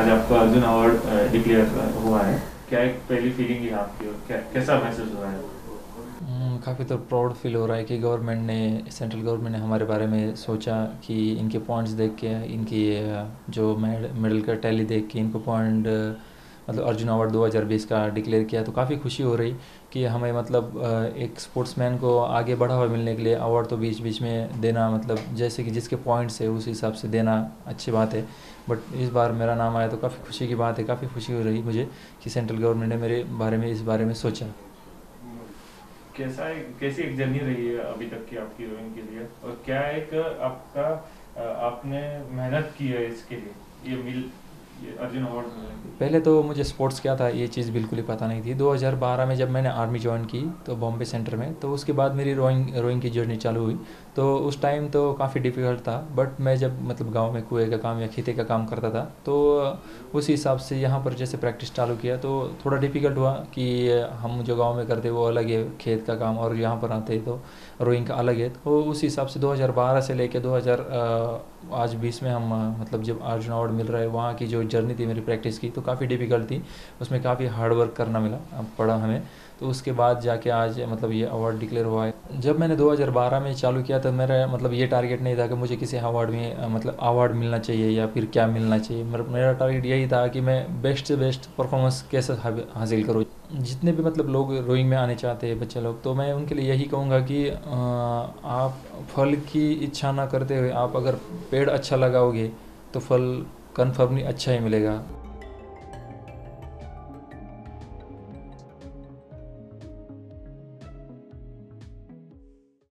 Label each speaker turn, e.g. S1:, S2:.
S1: आज आपको Arjun award declare हुआ है, क्या एक पहली फीलिंग है आपकी और कैसा महसूस हो रहा है?
S2: काफ़ी तो प्राउड फील हो रहा है कि गवर्नमेंट ने सेंट्रल गवर्नमेंट ने हमारे बारे में सोचा कि इनके पॉइंट्स देख के इनकी जो मेडल का टैली देख के इनको पॉइंट मतलब अर्जुन अवार्ड 2020 का डिक्लेयर किया। तो काफ़ी खुशी हो रही कि हमें मतलब एक स्पोर्ट्समैन को आगे बढ़ावा मिलने के लिए अवार्ड तो बीच बीच में देना, मतलब जैसे कि जिसके पॉइंट्स है उस हिसाब से देना अच्छी बात है। बट इस बार मेरा नाम आया तो काफ़ी खुशी की बात है, काफ़ी खुशी हो रही मुझे कि सेंट्रल गवर्नमेंट ने मेरे बारे में इस बारे में सोचा।
S1: कैसी एक जर्नी रही है अभी तक की आपकी रोइंग के लिए, और क्या एक आपका आपने मेहनत की है इसके लिए ये अर्जुन अवार्ड मिलने के
S2: पहले तो मुझे स्पोर्ट्स क्या था ये चीज़ बिल्कुल ही पता नहीं थी। 2012 में जब मैंने आर्मी ज्वाइन की तो बॉम्बे सेंटर में, तो उसके बाद मेरी रोइंग की जर्नी चालू हुई। तो उस टाइम तो काफ़ी डिफ़िकल्ट था, बट मैं जब मतलब गांव में कुएं का काम या खेते का काम करता था तो उस हिसाब से यहाँ पर जैसे प्रैक्टिस चालू किया तो थोड़ा डिफ़िकल्ट हुआ कि हम जो गांव में करते वो अलग है खेत का काम, और यहाँ पर आते तो रोइंग का अलग है। तो उस हिसाब से 2012 से लेकर 2000 आज 20 में हम मतलब जब अर्जुन अवार्ड मिल रहा है, वहाँ की जो जर्नी थी मेरी प्रैक्टिस की तो काफ़ी डिफ़िकल्ट थी। उसमें काफ़ी हार्ड वर्क करना पड़ा हमें। तो उसके बाद जाके आज मतलब ये अवार्ड डिक्लेयर हुआ है। जब मैंने 2012 में चालू किया तो मेरा मतलब ये टारगेट नहीं था कि मुझे किसी अवार्ड में मतलब अवार्ड मिलना चाहिए या फिर क्या मिलना चाहिए। मेरा टारगेट यही था कि मैं बेस्ट से बेस्ट परफॉर्मेंस कैसे हासिल करूँ। जितने भी मतलब लोग रोइंग में आने चाहते हैं बच्चे लोग, तो मैं उनके लिए यही कहूँगा कि आप फल की इच्छा ना करते हुए आप अगर पेड़ अच्छा लगाओगे तो फल कन्फर्मली अच्छा ही मिलेगा।